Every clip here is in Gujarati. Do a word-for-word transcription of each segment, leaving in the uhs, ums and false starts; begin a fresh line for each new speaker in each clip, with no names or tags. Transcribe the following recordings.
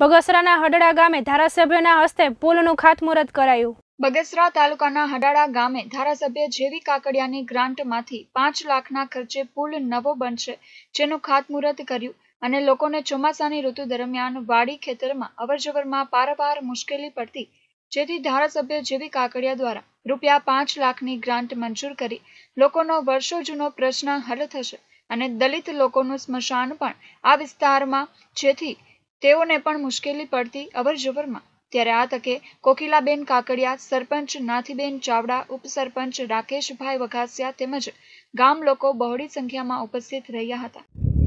બગસરાના હડડા ગામે ધારાસભ્યના હસ્તે પુલનું ખાતમુહૂર્ત કરાયું।
બગસરા તાલુકાના હડાડા ગામે ધારાસભ્ય જેવી કાકડિયાની ગ્રાન્ટમાંથી પાંચ લાખના ખર્ચે પુલ નવો બનશે, જેનું ખાતમુહૂર્ત કર્યું અને લોકોને ચોમાસાની ઋતુ દરમિયાન વાડી ખેતરમાં અવરજવરમાં પારાવાર મુશ્કેલી પડતી, જેથી ધારાસભ્ય જેવી કાકડિયા દ્વારા રૂપિયા પાંચ લાખની ગ્રાન્ટ મંજૂર કરી લોકોનો વર્ષો જૂનો પ્રશ્ન હલ થશે અને દલિત લોકોનું સ્મશાન પણ આ વિસ્તારમાં, જેથી તેઓને પણ મુશ્કેલી પડતી અવરજવરમાં। ત્યારે આ તકે કોકિલાબેન કાકડિયા, સરપંચ નાથીબેન ચાવડા, ઉપસરપંચ રાકેશભાઈ વઘાસિયા તેમજ ગામ લોકો બહોળી સંખ્યામાં ઉપસ્થિત રહ્યા હતા।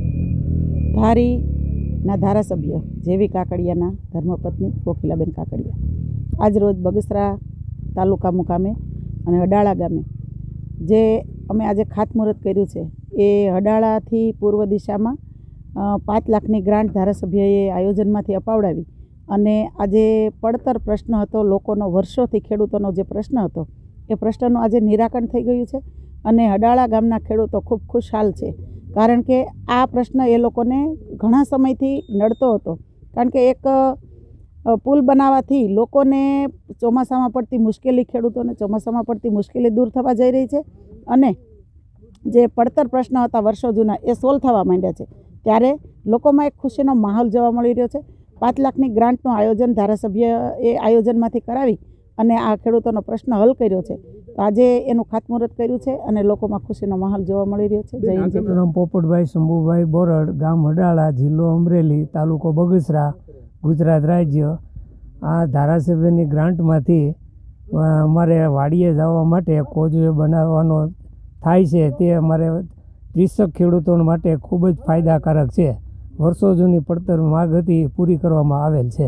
ધારીના ધારાસભ્ય જેવી કાકડિયાના ધર્મપત્ની કોકિલાબેન કાકડિયા આજ રોજ બગસરા તાલુકા મુકામે અને હડાળા ગામે જે અમે આજે ખાતમુહૂર્ત કર્યું છે એ હડાળાથી પૂર્વ દિશામાં પાંચ લાખની ગ્રાન્ટ ધારાસભ્યએ આયોજનમાંથી અપાવડાવી અને આજે પડતર પ્રશ્ન હતો, લોકોનો વર્ષોથી ખેડૂતોનો જે પ્રશ્ન હતો એ પ્રશ્નનું આજે નિરાકરણ થઈ ગયું છે અને હડાળા ગામના ખેડૂતો ખૂબ ખુશહાલ છે, કારણ કે આ પ્રશ્ન એ લોકોને ઘણા સમયથી નડતો હતો। કારણ કે એક પુલ બનાવવાથી લોકોને ચોમાસામાં પડતી મુશ્કેલી, ખેડૂતોને ચોમાસામાં પડતી મુશ્કેલી દૂર થવા જઈ રહી છે અને જે પડતર પ્રશ્ન હતા વર્ષો જૂના એ સોલ્વ થવા માંડ્યા છે। ત્યારે લોકોમાં એક ખુશીનો માહોલ જોવા મળી રહ્યો છે। પાંચ લાખની ગ્રાન્ટનું આયોજન ધારાસભ્ય એ આયોજનમાંથી કરાવી અને આ ખેડૂતોનો પ્રશ્ન હલ કર્યો છે। તો આજે એનું ખાતમુહૂર્ત કર્યું છે અને લોકોમાં ખુશીનો માહોલ જોવા મળી રહ્યો છે। જય હિન્દ।
નામ પોપટભાઈ શંભુભાઈ બોરડ, ગામ હડાળા, જિલ્લો અમરેલી, તાલુકો બગસરા, ગુજરાત રાજ્ય। આ ધારાસભ્યની ગ્રાન્ટમાંથી અમારે વાડીએ જવા માટે કોઝવે બનાવવાનો થાય છે, તે અમારે ત્રીસક ખેડૂતો માટે ખૂબ જ ફાયદાકારક છે। વર્ષો જૂની પડતર માગ હતી પૂરી કરવામાં આવેલ છે।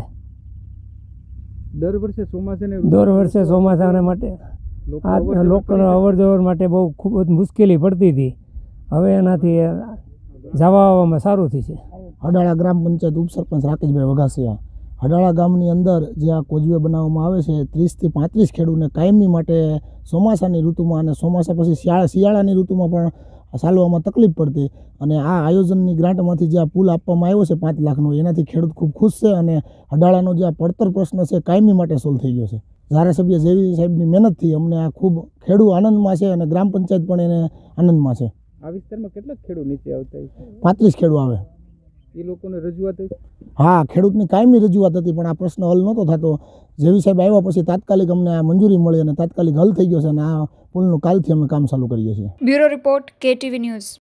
દર વર્ષે ચોમાસાને
દર વર્ષે ચોમાસાને માટે આ લોકોને અવર જવર માટે બહુ ખૂબ જ મુશ્કેલી પડતી હતી, હવે એનાથી જવા આવવામાં સારું થઈ છે।
હડાળા ગ્રામ પંચાયત ઉપસરપંચ રાકેશભાઈ વઘાસિયા, હડાળા ગામની અંદર જે આ કોઝવે બનાવવામાં આવે છે ત્રીસથી પાંત્રીસ ખેડૂતને કાયમી માટે ચોમાસાની ઋતુમાં અને ચોમાસા પછી શિયાળા શિયાળાની ઋતુમાં પણ ચાલવામાં તકલીફ પડતી અને આ આયોજનની ગ્રાન્ટમાંથી જે આ પુલ આપવામાં આવ્યો છે પાંચ લાખનો, એનાથી ખેડૂત ખૂબ ખુશ છે અને હડાળાનો જે આ પડતર પ્રશ્ન છે કાયમી માટે સોલ્વ થઈ ગયો છે। ધારાસભ્ય જેવી સાહેબની મહેનતથી અમને આ ખૂબ ખેડૂત આનંદમાં છે અને ગ્રામ પંચાયત પણ એને આનંદમાં છે।
આ વિસ્તારમાં કેટલા ખેડૂત નીચે આવતા છે?
પાંત્રીસ ખેડૂત આવે।
એ લોકોને રજૂઆત?
હા, ખેડૂતની કાયમી રજૂઆત હતી પણ આ પ્રશ્ન હલ નહોતો થતો। જેવી સાહેબ આવ્યા પછી તાત્કાલિક અમને આ મંજૂરી મળી અને તાત્કાલિક હલ થઈ ગયો છે અને આ પુલનું કાલથી અમે કામ ચાલુ કરીએ છીએ।
Bureau report, K TV news.